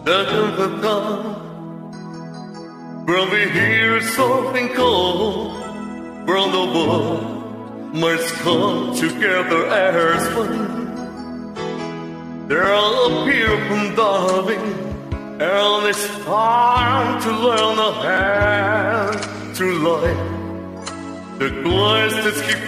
There comes a time when we hear something cold, when the world must come together as one. There will appear from darling, and it's time to learn a hand to light the glass that keep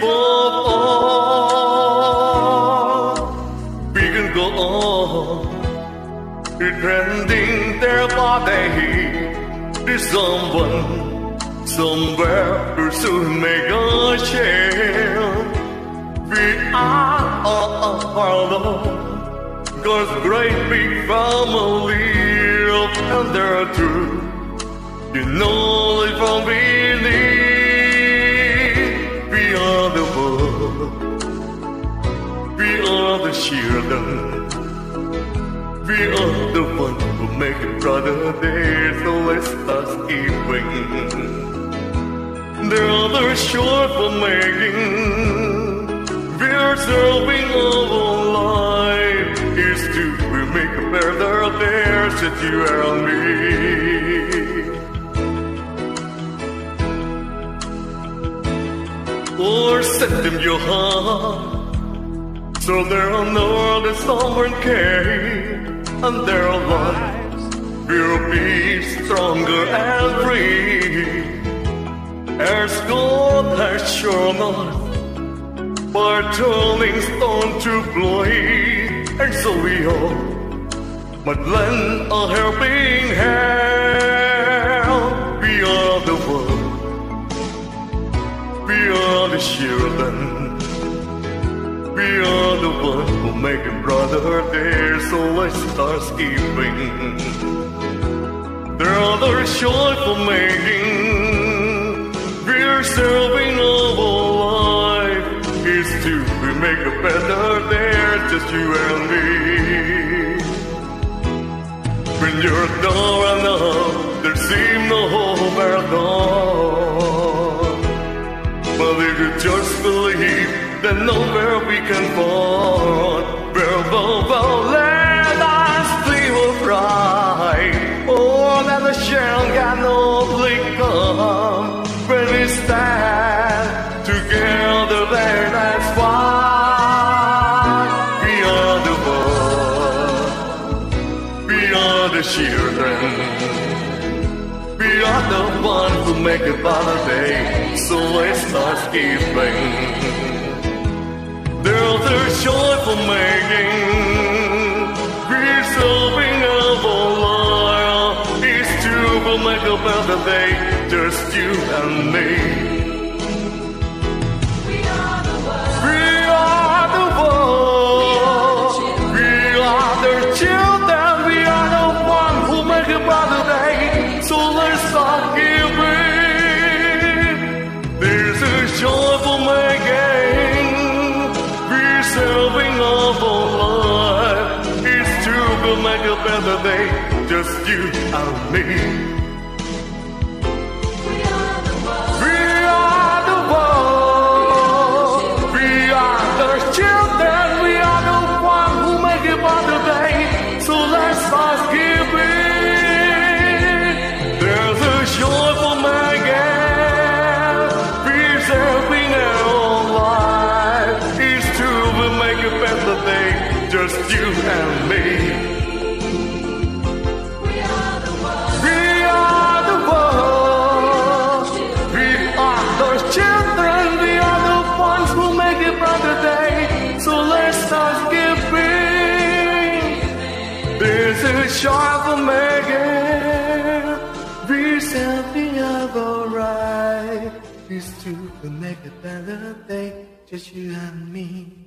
on. We can go on pretending their body is someone somewhere who soon make a change. We are part of God's great big family of tender truth. You know it from beneath. We are the world. We are the children. We are the one who make it brighter day, so let's start giving. There are others short for making. We're serving our life is to make a better day, said you and me. Or send them your heart, so there are no that someone care. And their lives will be stronger and free, as God has shown us by turning stone to blade. And so we all must lend a helping hand. We are the world, we are the children. We are the one who make a brighter day, so let's start giving. There are others short for making. We're serving our life is to make a better day, just you and me. When you're down and out, there seems no hope at all. But if you just believe, then nowhere we can fall. Well, let us feel right. Oh, that the shell can only come when we stand together. There, that's why we are the world. We are the children. We are the ones who make it better day. So let's start giving. There are others short for making. We're serving our life is to make a better day, just you and me. We are the world. We are the world. We are the children. We are the one who make a better day. So let's start giving. There's a short for making. Serving of our life is to make a better day, just you and me. We are the world. We are the world. We are the children. We are the one who make a better day. So let's start giving. There's a joy for making. We're serving our life is to make a better day, just you and me. We are the world. We are the world. We are the children. We are the ones who make a better day. So let's start giving. There's a shot for making. We shall be alright. It's to make a better day, just you and me.